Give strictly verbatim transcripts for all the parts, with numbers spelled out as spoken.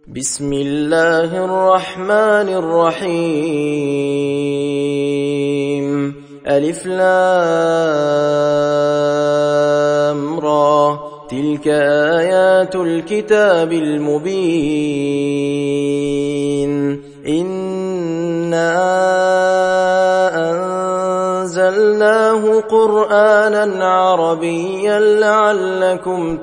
بسم الله الرحمن الرحيم. ألف لام را، تلك آيات الكتاب المبين. إنا أنزلناه قرآنا عربيا لعلكم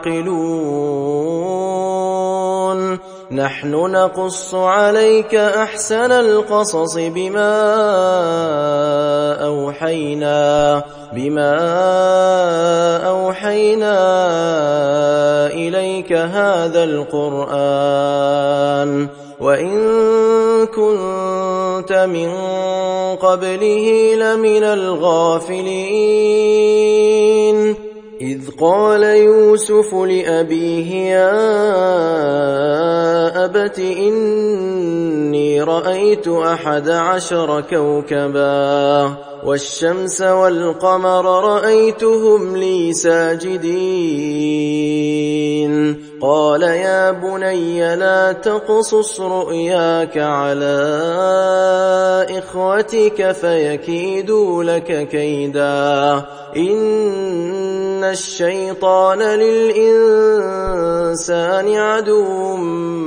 تعقلون. نحن نقص عليك أحسن القصص بما أوحينا بما أوحينا إليك هذا القرآن وإن كنت من قبله لمن الغافلين. إذ قال يوسف لأبيه يا أبت إني رأيت أحد عشر كوكبا والشمس والقمر رأيتهم لي ساجدين. قال يا بني لا تقصص رؤياك على إخوتك فيكيدوا لك كيدا إن الشيطان للإنسان عدو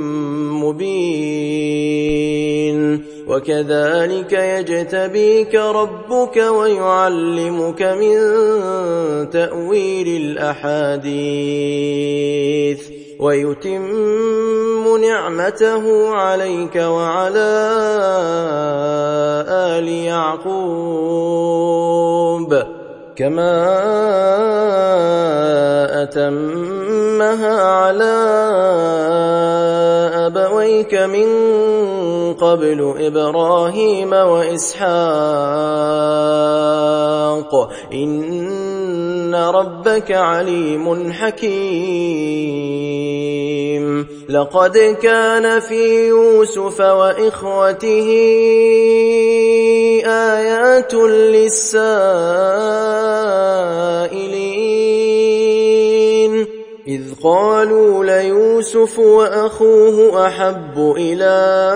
مبين. وكذلك يجتبيك ربك ويعلمك من تأويل الأحاديث ويتم نعمته عليك وعلى آل يعقوب كما أتمها على أبويك من قبل إبراهيم وإسحاق إن ربك عليم حكيم. لقد كان في يوسف وإخوته آيات للسائلين إذ قالوا ليوسف وأخوه أحب إلى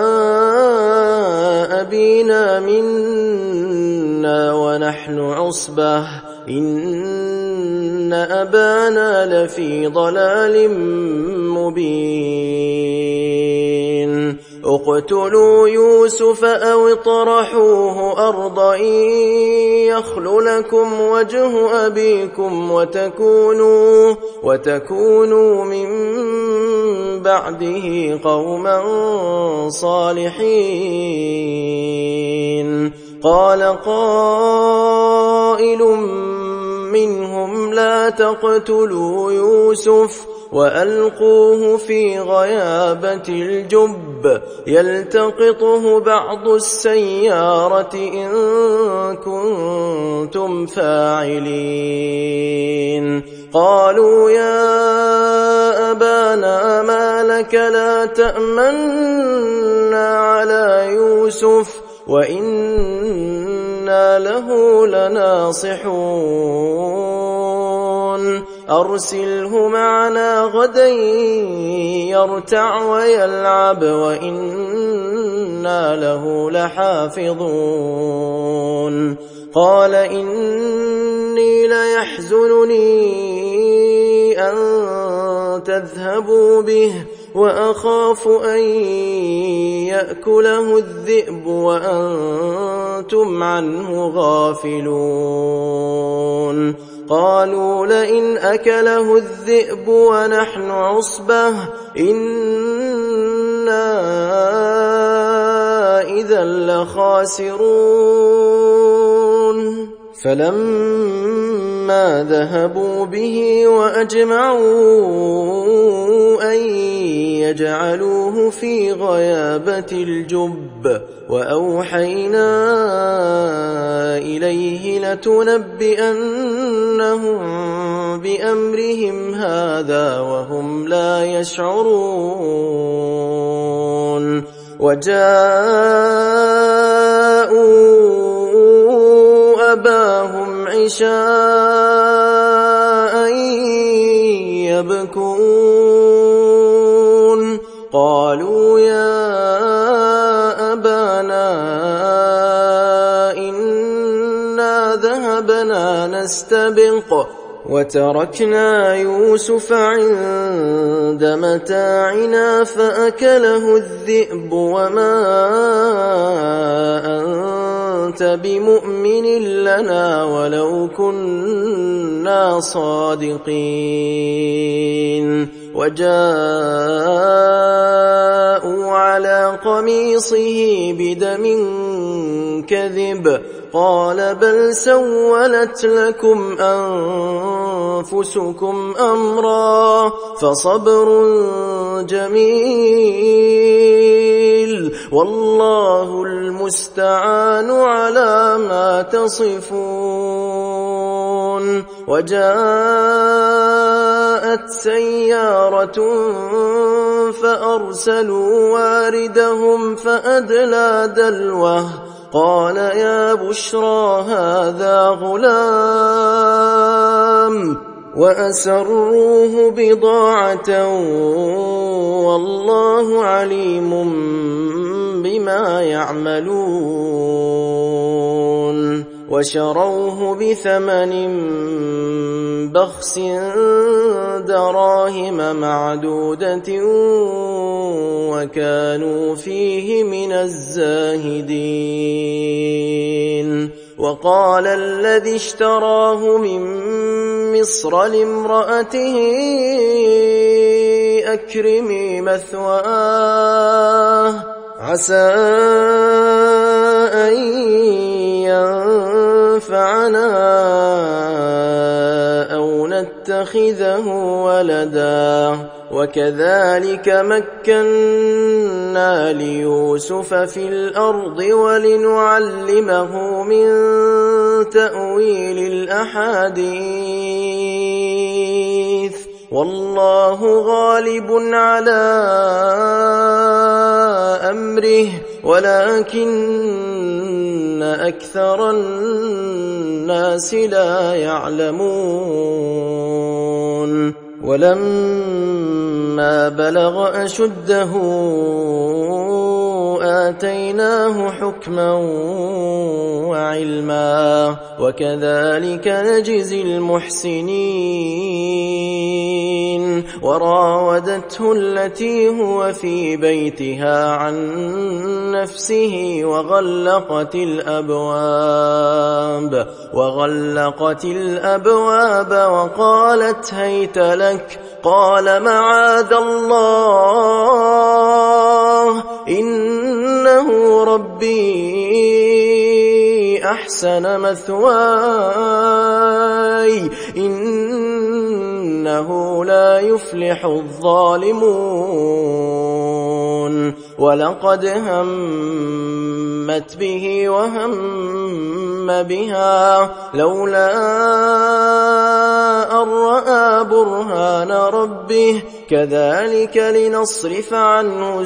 أبينا منا ونحن عصبة إن أبانا لفي ضلال مبين. اقتلوا يوسف أو اطرحوه أرضا يخل لكم وجه أبيكم وتكونوا, وتكونوا من بعده قوما صالحين. قال قائل منهم لا تقتلوا يوسف وألقوه في غيابة الجب يلتقطه بعض السيارة إن كنتم فاعلين. قالوا يا أبانا ما لك لا تأمنا على يوسف وإنا له لناصحون. أرسله معنا غدا يرتع ويلعب وإنا له لحافظون. قال إني ليحزنني أن تذهبوا به وأخاف أن يأكله الذئب وأنتم عنه غافلون. قالوا لئن أكله الذئب ونحن عصبة إنا إذا لخاسرون. فلما ذهبوا به وأجمعوا أن يجعلوه في غيابة الجب وأوحينا إليه لتنبئنهم بأمرهم هذا وهم لا يشعرون. وجاءوا أباهم عشاء يبكون. قالوا فاستبق وتركنا يوسف عند متاعنا فأكله الذئب وما أنت بمؤمن لنا ولو كنا صادقين وجاءوا على قميصه بدم كذب قال بل سولت لكم أنفسكم أمرا فصبر جميل والله المستعان على ما تصفون. وجاءت سيارة فأرسلوا واردهم فأدلى دلوه قال يا بشرى هذا غلام وأسروه بضاعة والله عليم بما يعملون. وشروه بثمن بخس دراهم معدودة وكانوا فيه من الزاهدين. وقال الذي اشتراه من مصر لامرأته أكرمي مثواه عسى أن ينفعنا أو نتخذه ولدا وكذلك مكنا ليوسف في الأرض ولنعلمه من تأويل الأحاديث والله غالب على أمره ولكن أكثر الناس لا يعلمون. ولما بلغ أشده آتيناه حكما وعلما وكذلك نجزي المحسنين. وراودته التي هو في بيتها عن نفسه وغلقت الأبواب وغلقت الأبواب وقالت هيت لك قال معاذ الله إنه ربي أحسن مثواي إنه لا يفلح الظالمون. ولقد همت به وهم بها لولا أن رأى برهان ربه كذلك لنصرف عنه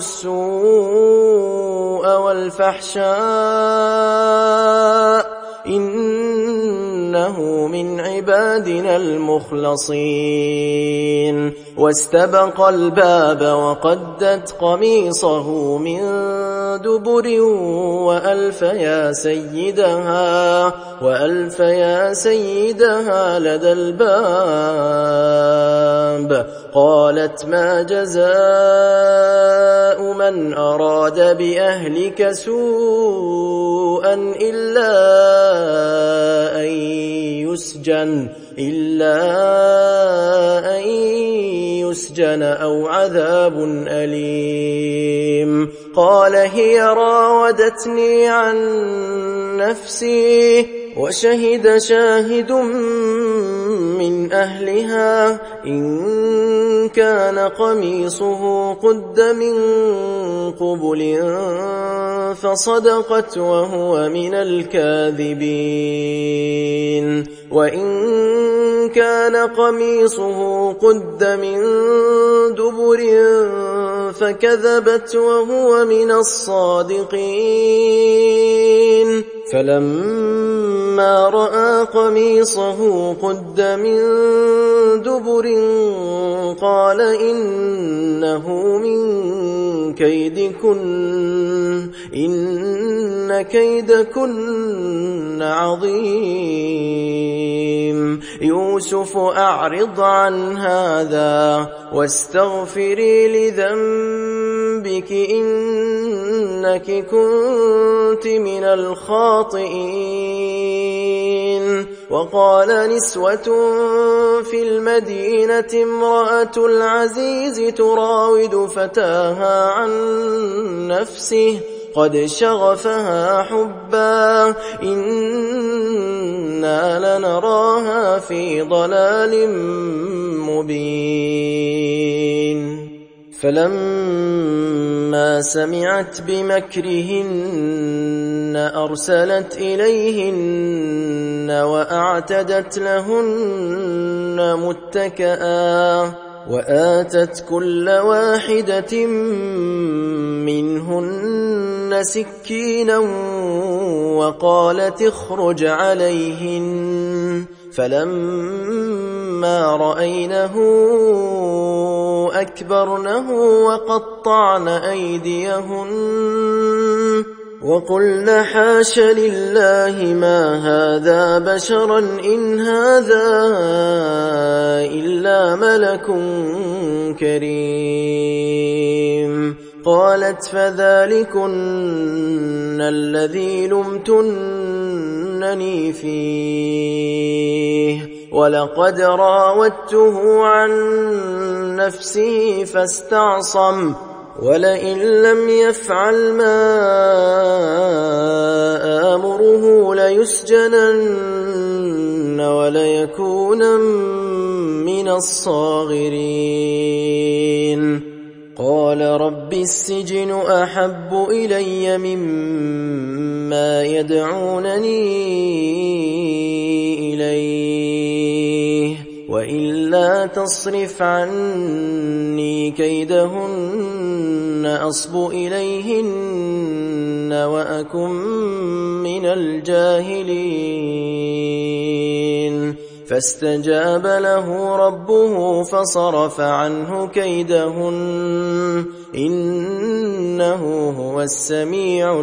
السوء والفحشاء إنه من عبادنا المخلصين. واستبق الباب وقدت قميصه من دبر وألف يا سيدها وألف يا سيدها لدى الباب قالت ما جزاء من أراد بأهلك سوءا إلا أن يسجن إلا أن يسجن أو عذاب أليم. قال هي راودتني عن نفسي وشهد شاهد من أهلها إن كان قميصه قد من قبل فصدقت وهو من الكاذبين وإن كان قميصه قد من دبر فكذبت وهو من الصادقين. فلما رأى قميصه قد من دبر قال إنه من كيدكن إن إن كيدكن عظيم. يوسف أعرض عن هذا واستغفري لذنبك إنك كنت من الخاطئين. وقال نسوة في المدينة امرأة العزيز تراود فتاها عن نفسه قد شغفها حبا إنا لنراها في ضلال مبين. فلما سمعت بمكرهن أرسلت إليهن وأعتدت لهن متكئا وآتت كل واحدة منهن سكينا وقالت اخرج عليهن. فلما رأينه أكبرنه وقطعن أيديهن وقلن حاش لله ما هذا بشرا إن هذا إلا ملك كريم. قالت فذلكن الذي لمتنني فيه ولقد راودته عن نفسه فاستعصم ولئن لم يفعل ما آمره ليسجنن وليكون من الصاغرين. قال رب السجن أحب إلي مما يدعونني إليه وإلا تصرف عني كيدهن أصب إليهن وأكن من الجاهلين. فاستجاب له ربه فصرف عنه كيدهن إنه هو السميع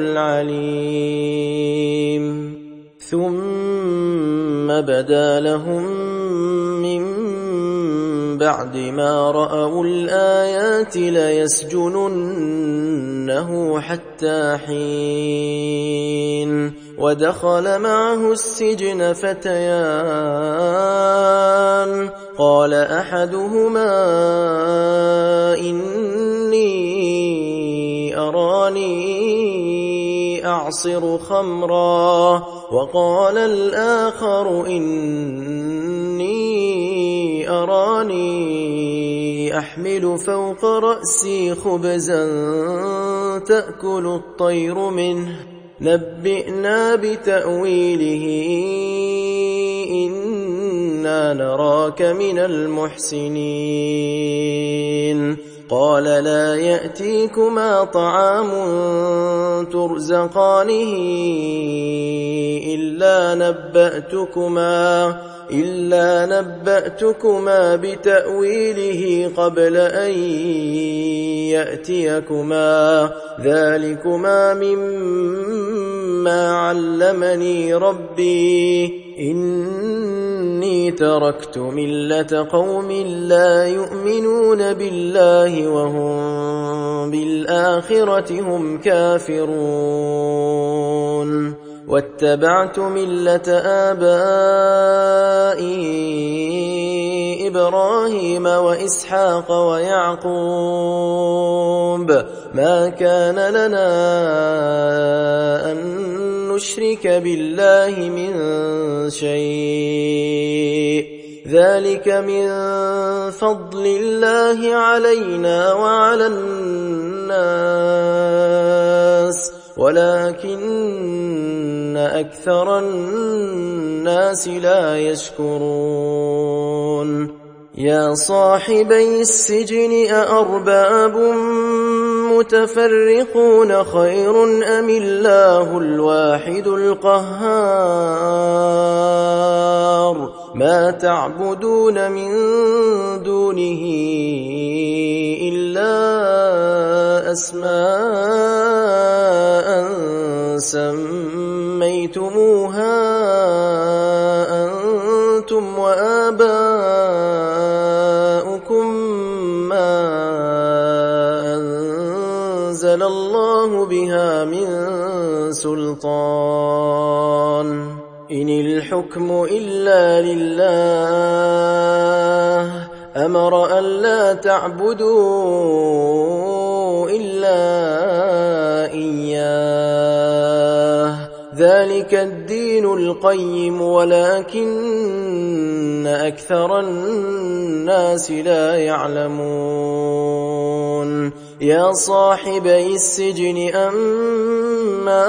العليم. ثم بدا لهم من بعد ما رأوا الآيات ليسجننه حتى حين. ودخل معه السجن فتيان قال أحدهما إني أراني أعصر خمرا وقال الآخر إني أراني أحمل فوق رأسي خبزا تأكل الطير منه نبئنا بتأويله إنا نراك من المحسنين. قال لا يأتيكما طعام ترزقانه إلا نبأتكما إلا نبأتكما بتأويله قبل أن يأتيكما ذلكما مما علمني ربي إني تركت ملة قوم لا يؤمنون بالله وهم بالآخرة هم كافرون واتبعت ملة آبائي إبراهيم وإسحاق ويعقوب ما كان لنا أن نشرك بالله من شيء ذلك من فضل الله علينا وعلى الناس ولكن أكثر الناس لا يشكرون. يا صاحبي السجن أأرباب متفرقون خير أم الله الواحد القهار ما تعبدون من دونه إلا أسماء سميتموها أنتم وآباؤكم ما أنزل الله بها من سلطان إن الحكم إلا لله أمر ألا تعبدوا إلا إياه ذلك الدين القيم ولكن أكثر الناس لا يعلمون يا صاحبي السجن أما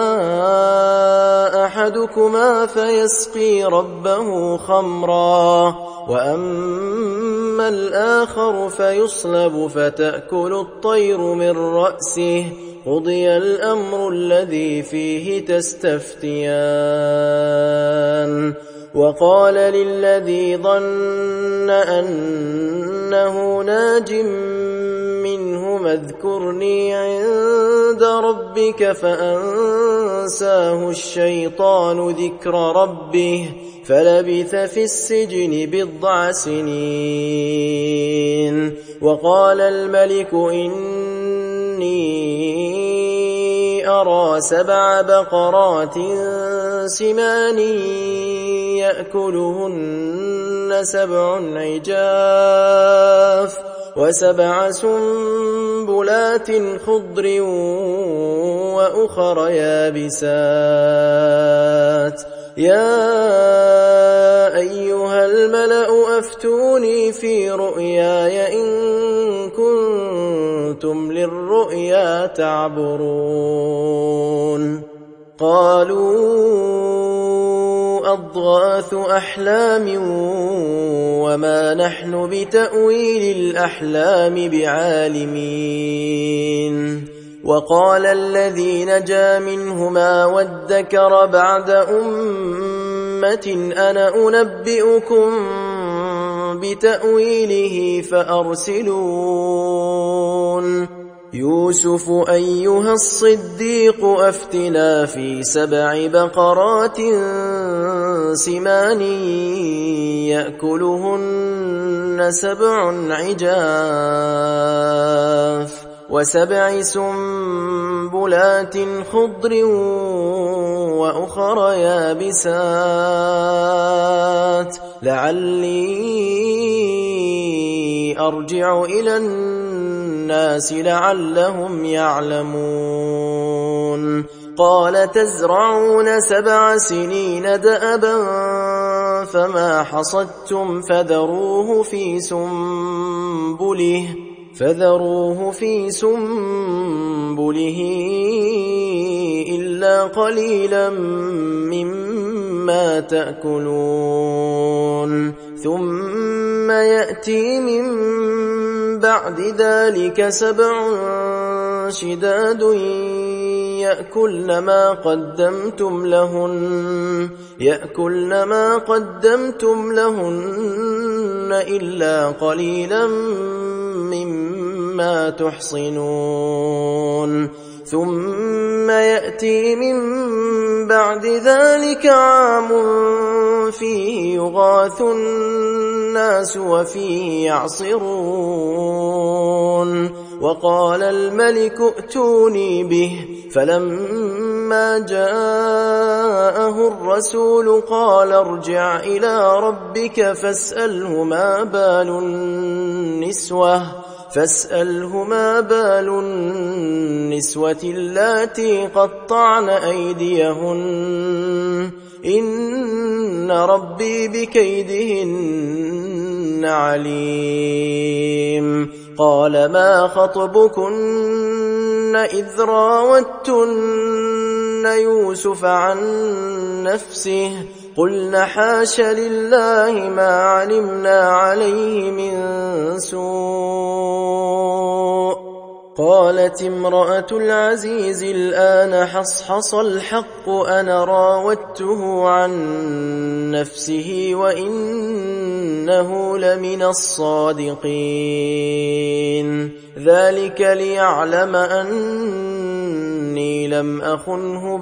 أحدكما فيسقي ربه خمرا وأما الآخر فيصلب فتأكل الطير من رأسه قضي الأمر الذي فيه تستفتيان وقال للذي ظن أنه ناج منهما اذكرني عند ربك فأنساه الشيطان ذكر ربه فلبث في السجن بضع سنين وقال الملك إني أرى سبع بقرات سمان يأكلهن سبع عجاف وسبع سنبلات خضر وأخر يابسات يا أيها الملأ أفتوني في رؤياي إن كنتم للرؤيا تعبرون قالوا أضغاث أحلام وما نحن بتأويل الأحلام بعالمين وقال الذي نجا منهما وادكر بعد أمة أنا أنبئكم بتأويله فأرسلون يوسف أيها الصديق أفتنا في سبع بقرات سمان يأكلهن سبع عجاف وسبع سنبلات خضر وأخر يابسات لعلي أرجع إلى الناس لعلهم يعلمون قال تزرعون سبع سنين دأبا فما حصدتم فذروه في سنبله فذروه في سنبله إلا قليلا مما تأكلون ثم يأتي من بعد ذلك سبع شداد يأكلن ما قدمتم لهن يأكلن ما قدمتم لهن إلا قليلا مما تحصنون ثم يأتي من بعد ذلك عام فيه يغاث الناس وفيه يعصرون وقال الملك ائتوني به فلما جاءه الرسول قال ارجع إلى ربك فاسأله ما بال النسوة فاسأله ما بال النسوة اللاتي قطعن أيديهن إن ربي بكيدهن عليم قال ما خطبكن إذ راوتن يوسف عن نفسه قلنا حاش لله ما علمنا عليه من سوء قالت امرأة العزيز الآن حصحص الحق أنا راودته عن نفسه وإنه لمن الصادقين ذلك ليعلم أني أني لم أخنه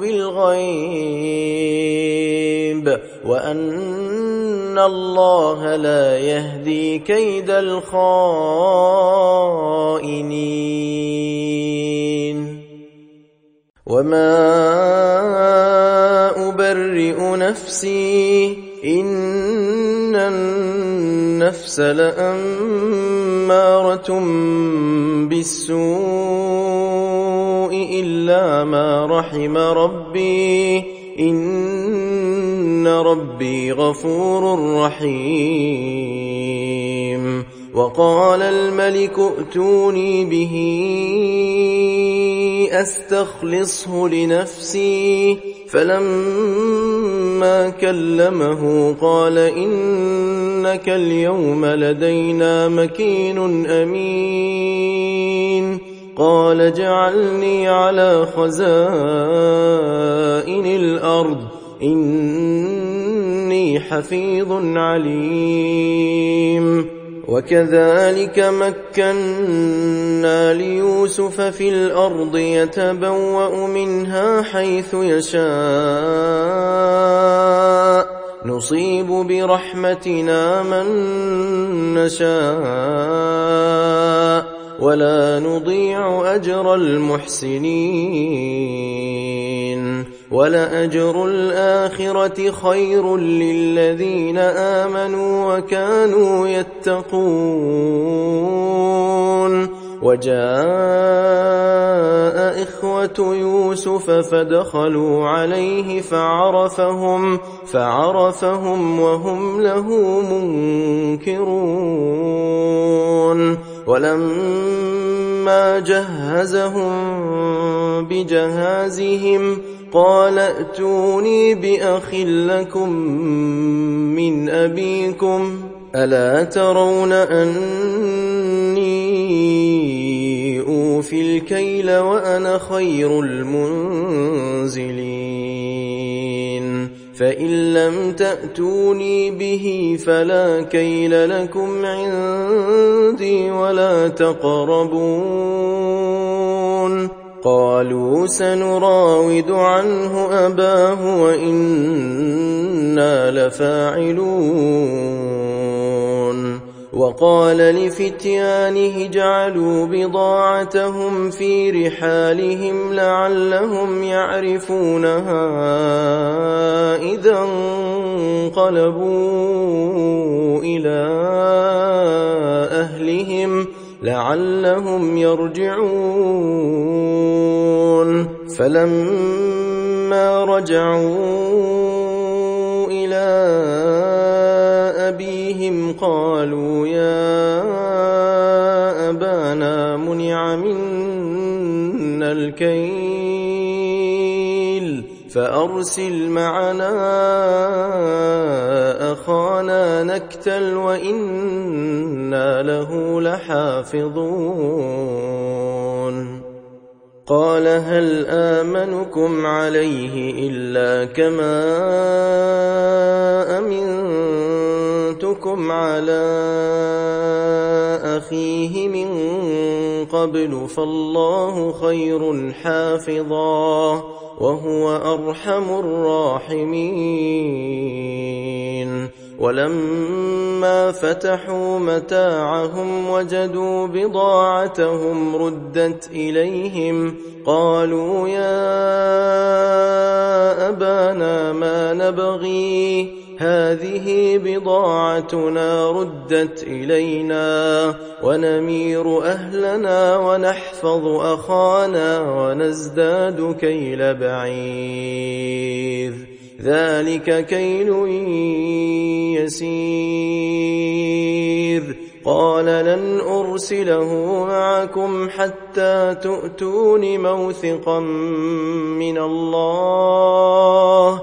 بالغيب وأن الله لا يهدي كيد الخائنين وما أبرئ نفسي إن النفس لأمارة بالسوء إلا ما رحم ربي إن ربي غفور رحيم وقال الملك ائتوني به أستخلصه لنفسي فلما كلمه قال إنك اليوم لدينا مكين أمين قال اجعلني على خزائن الأرض إني حفيظ عليم وكذلك مكنا ليوسف في الأرض يتبوأ منها حيث يشاء نصيب برحمتنا من نشاء ولا نضيع أجر المحسنين ولأجر الآخرة خير للذين آمنوا وكانوا يتقون وجاء إخوة يوسف فدخلوا عليه فعرفهم فعرفهم وهم له منكرون ولما جهزهم بجهازهم قال ائتوني بأخ لكم من أبيكم ألا ترون أني أوفي الكيل وأنا خير المنزلين فإن لم تأتوني به فلا كيل لكم عندي ولا تقربون قالوا سنراود عنه أباه وإنا لفاعلون وقال لفتيانه اجعلوا بضاعتهم في رحالهم لعلهم يعرفونها إذا انقلبوا إلى أهلهم لعلهم يرجعون فلما رجعوا إلى أبيهم قالوا يا أبانا منع منا الكيل فأرسل معنا أخانا نكتل وإنا له لحافظون قال هل آمنكم عليه إلا كما أمنتكم على أخيه من قبل فالله خير حافظا وهو أرحم الراحمين ولما فتحوا متاعهم وجدوا بضاعتهم ردت إليهم قالوا يا أبانا ما نبغي هذه بضاعتنا ردت إلينا ونمير أهلنا ونحفظ أخانا ونزداد كيل بعير ذلك كيل يسير قال لن أرسله معكم حتى تؤتون موثقا من الله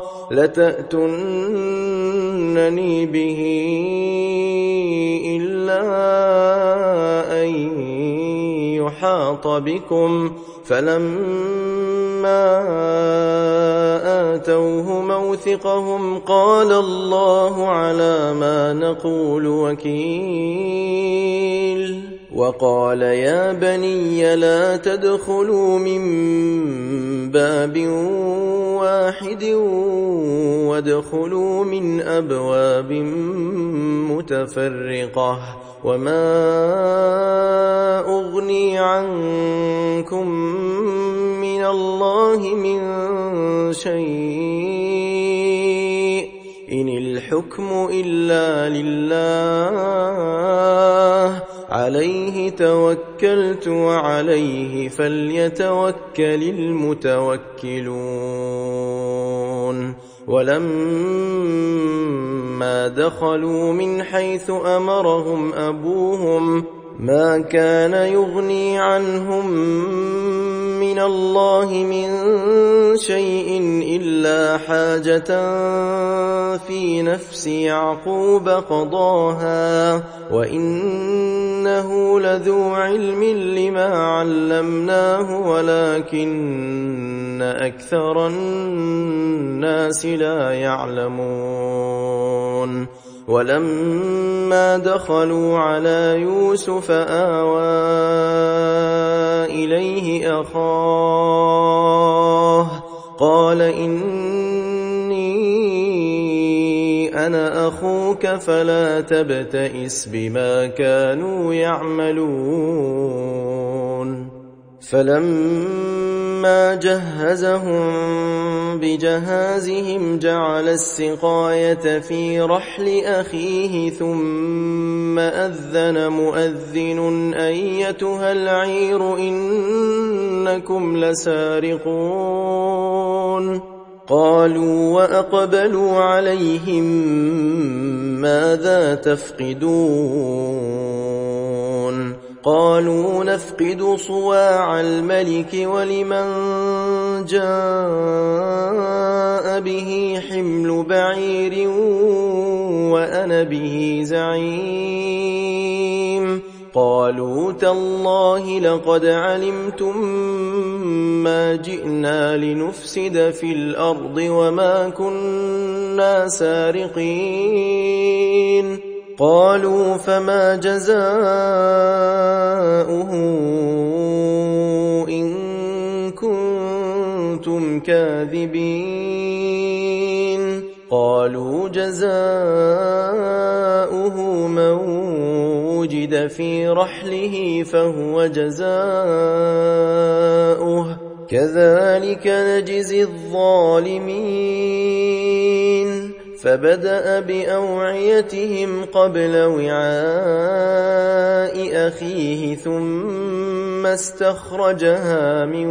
لتأتونني به إلا أن يحاط بكم فلما آتوه موثقهم قال الله على ما نقول وكيل وقال يا بني لا تدخلوا من باب واحد وادخلوا من أبواب متفرقة وما أغني عنكم من الله من شيء إن الحكم إلا لله عليه توكلت وعليه فليتوكل المتوكلون ولما دخلوا من حيث أمرهم أبوهم ما كان يغني عنهم من الله من شيء إلا حاجة في نفس يعقوب قضاها وإنه لذو علم لما علمناه ولكن أكثر الناس لا يعلمون ولما دخلوا على يوسف آوى إليه أخاه قال إني أنا أخوك فلا تبتئس بما كانوا يعملون فلما جهزهم بجهازهم جعل السقاية في رحل أخيه ثم أذن مؤذن أيتها العير إنكم لسارقون قالوا وأقبلوا عليهم ماذا تفقدون قالوا نفقد صواع الملك ولمن جاء به حمل بعير وأنا به زعيم قالوا تالله لقد علمتم ما جئنا لنفسد في الأرض وما كنا سارقين قالوا فما جزاؤه إن كنتم كاذبين قالوا جزاؤه من وجد في رحله فهو جزاؤه كذلك نجزي الظالمين فبدأ بأوعيتهم قبل وعاء أخيه ثم استخرجها من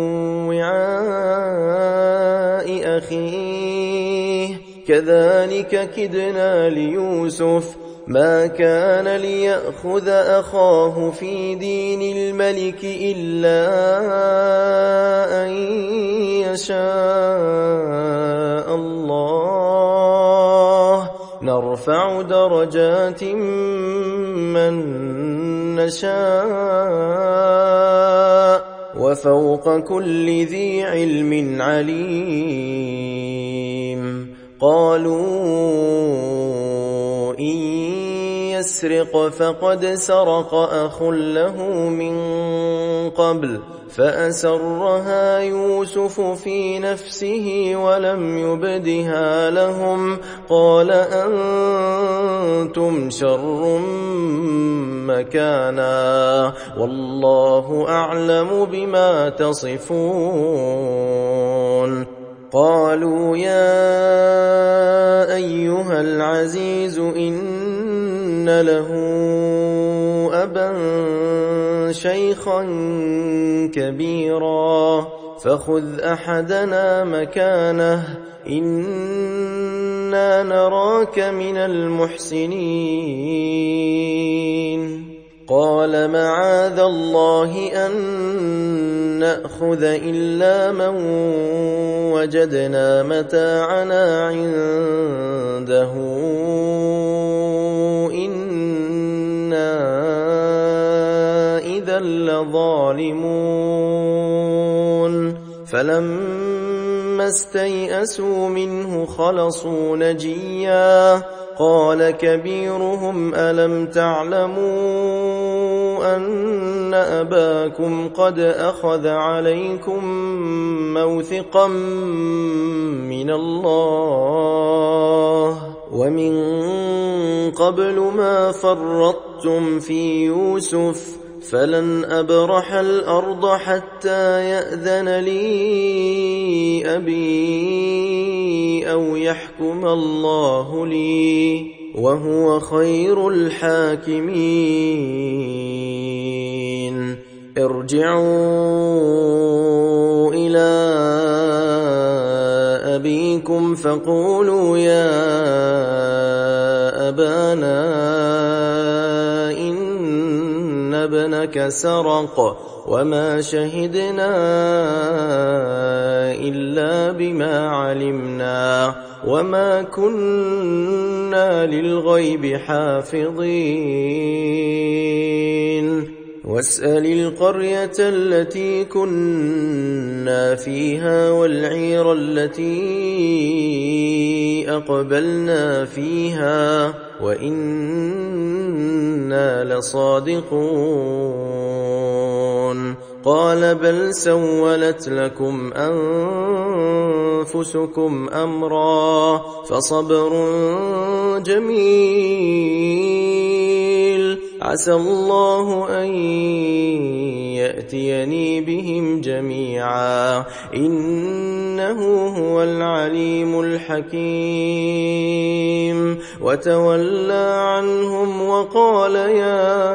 وعاء أخيه كذلك كدنا ليوسف ما كان ليأخذ أخاه في دين الملك إلا أن يشاء الله نرفع درجات من نشاء وفوق كل ذي علم عليم قالوا إن يسرق فقد سرق أخ له من قبل فأسرها يوسف في نفسه ولم يبدها لهم قال أنتم شر مكانا والله أعلم بما تصفون قالوا يا أيها العزيز إن له أبا شيخا كبيرا فخذ أحدنا مكانه إنا نراك من المحسنين قال معاذ الله أن نأخذ إلا من وجدنا متاعنا عنده إنا إذا لظالمون فلما استيئسوا منه خلصوا نجيا قال كبيرهم ألم تعلموا أن أباكم قد أخذ عليكم موثقا من الله ومن قبل ما فرطتم في يوسف فلن أبرح الأرض حتى يأذن لي أبي أو يحكم الله لي وهو خير الحاكمين. ارجعوا إلى أبيكم فقولوا يا أبانا إن ابنك سرق وما شهدنا إلا بما علمنا وما كنا للغيب حافظين. واسأل القرية التي كنا فيها والعير التي أقبلنا فيها وإنا لصادقون. قال بل سولت لكم أنفسكم أمرا فصبر جميل عسى الله أن يأتيني بهم جميعا إنه هو العليم الحكيم. وتولى عنهم وقال يا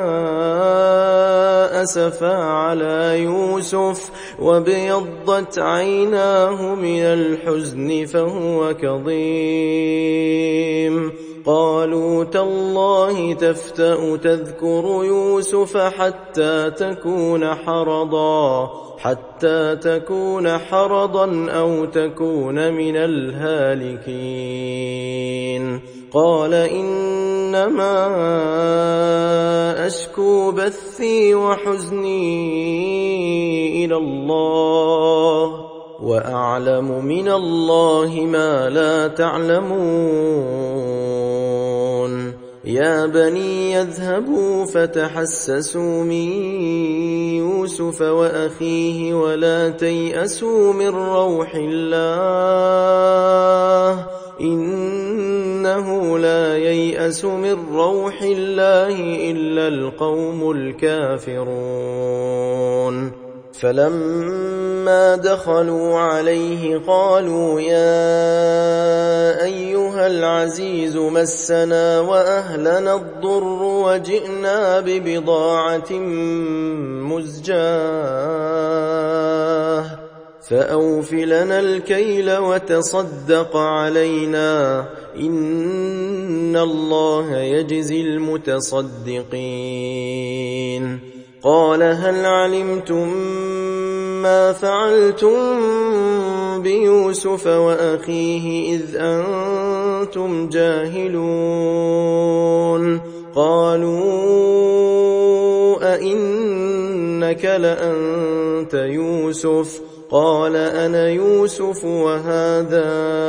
أسفا على يوسف وابيضت عيناه من الحزن فهو كظيم. قالوا تالله تفتأ تذكر يوسف حتى تكون حرضا حتى تكون حرضا أو تكون من الهالكين. قال إنما أشكو بثي وحزني إلى الله وأعلم من الله ما لا تعلمون. يا بني يذهبوا فتحسسوا من يوسف وأخيه ولا تيأسوا من روح الله إنه لا ييأس من روح الله إلا القوم الكافرون. فلما دخلوا عليه قالوا يا أيها العزيز مسنا وأهلنا الضر وجئنا ببضاعة مزجاة فأوف لنا الكيل وتصدق علينا إن الله يجزي المتصدقين. قال هل علمتم ما فعلتم بيوسف وأخيه إذ أنتم جاهلون؟ قالوا أئنك لأنت يوسف؟ قال أنا يوسف وهذا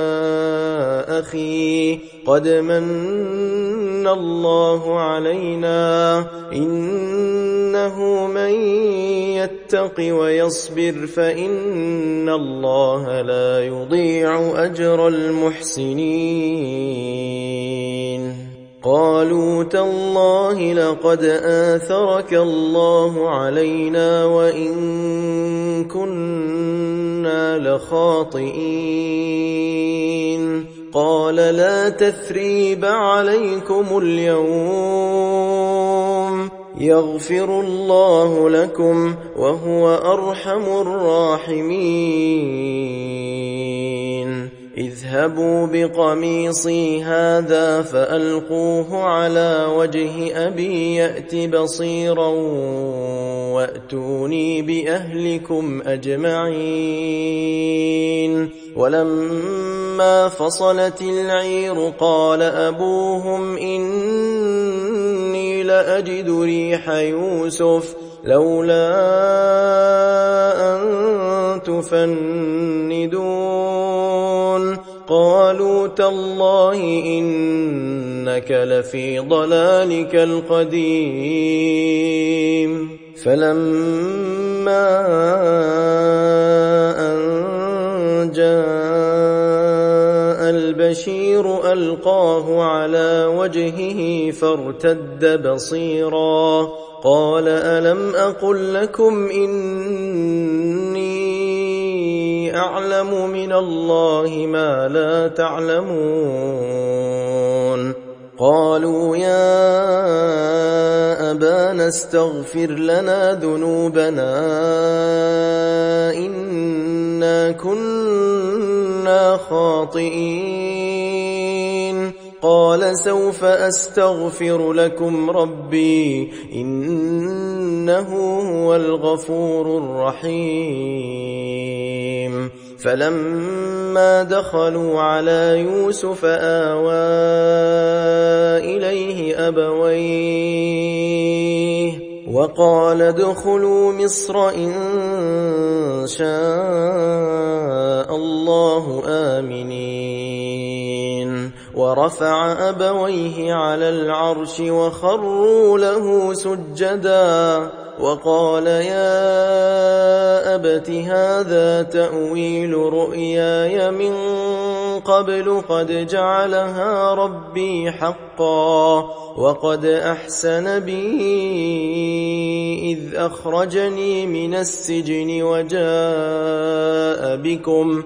أخي قد من الله علينا إنه من يتق ويصبر فإن الله لا يضيع أجر المحسنين. قالوا تالله لقد آثرك الله علينا وإن كنا لخاطئين. قال لا تثريب عليكم اليوم يغفر الله لكم وهو أرحم الراحمين. اذهبوا بقميصي هذا فألقوه على وجه أبي يأت بصيرا وأتوني بأهلكم أجمعين. ولما فصلت العير قال أبوهم إني لأجد ريح يوسف لولا أن تفندون. قالوا تالله إنك لفي ضلالك القديم. فلما أن جاء البشير ألقاه على وجهه فارتد بصيرا قال ألم أقل لكم إني أعلم من الله ما لا تعلمون قالوا يا أبانا استغفر لنا ذنوبنا إنا كنا خاطئين قال سوف أستغفر لكم ربي إنه هو الغفور الرحيم فلما دخلوا على يوسف آوى إليه أبويه وقال ادخلوا مصر إن شاء الله آمنين ورفع أبويه على العرش وخروا له سجدا وقال يا أبت هذا تأويل رؤياي من قبل قد جعلها ربي حقا وقد أحسن بي إذ أخرجني من السجن وجاء بكم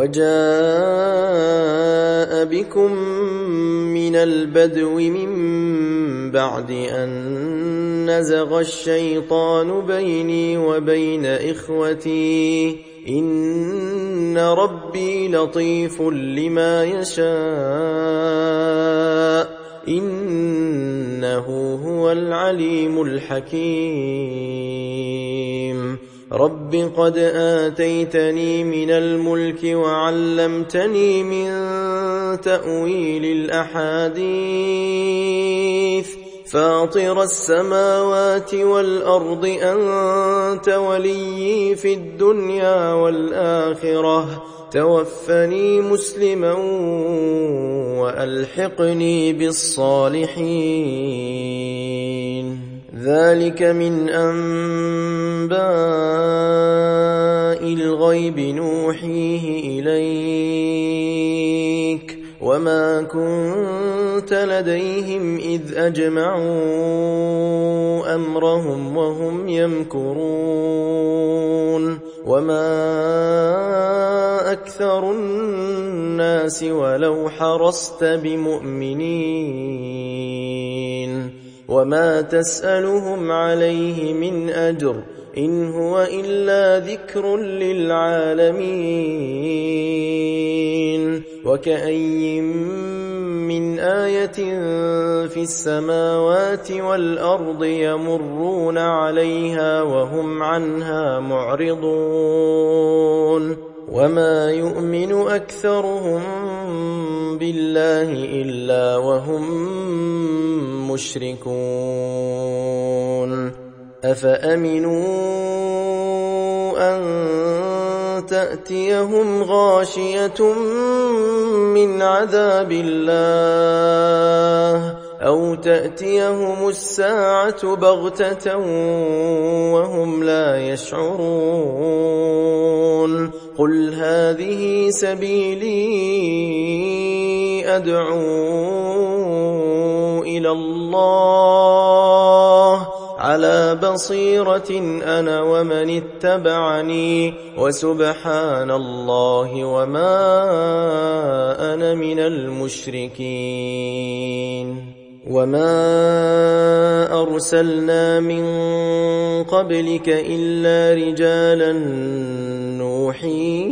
وجاء بكم من البدو من بعد أن نزغ الشيطان بيني وبين إخوتي إن ربي لطيف لما يشاء إنه هو العليم الحكيم رب قد آتيتني من الملك وعلمتني من تأويل الأحاديث فاطر السماوات والأرض أنت وليي في الدنيا والآخرة توفني مسلما وألحقني بالصالحين ذلك من أنباء الغيب نوحيه إليك وما كنت لديهم إذ أجمعوا أمرهم وهم يمكرون وما أكثر الناس ولو حرصت بمؤمنين وما تسألهم عليه من أجر إن هو إلا ذكر للعالمين وكأي من آية في السماوات والأرض يمرون عليها وهم عنها معرضون وما يؤمن أكثرهم بالله إلا وهم مشركون أفأمنوا أن تأتيهم غاشية من عذاب الله أو تأتيهم الساعة بغتة وهم لا يشعرون قل هذه سبيلي أدعو إلى الله على بصيرة أنا ومن اتبعني وسبحان الله وما أنا من المشركين وما أرسلنا من قبلك إلا رجالا نوحي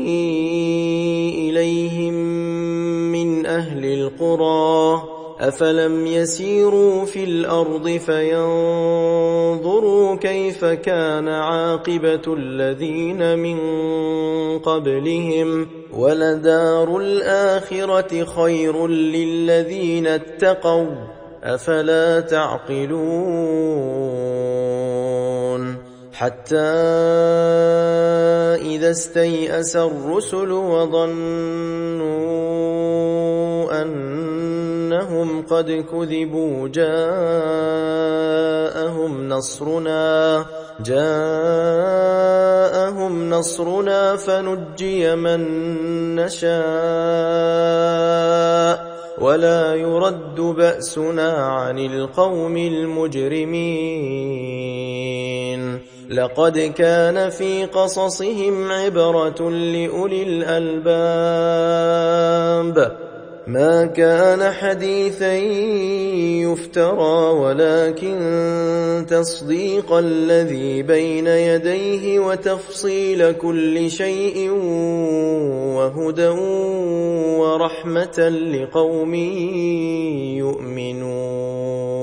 إليهم من أهل القرى أفلم يسيروا في الأرض فينظروا كيف كان عاقبة الذين من قبلهم ولدار الآخرة خير للذين اتقوا أفلا تعقلون حتى إذا استيأس الرسل وظنوا أن أنهم قد كذبوا جاءهم نصرنا جاءهم نصرنا فنجي من نشاء ولا يرد بأسنا عن القوم المجرمين لقد كان في قصصهم عبرة لأولي الألباب ما كان حديثا يفترى ولكن تصديق الذي بين يديه وتفصيل كل شيء وهدى ورحمة لقوم يؤمنون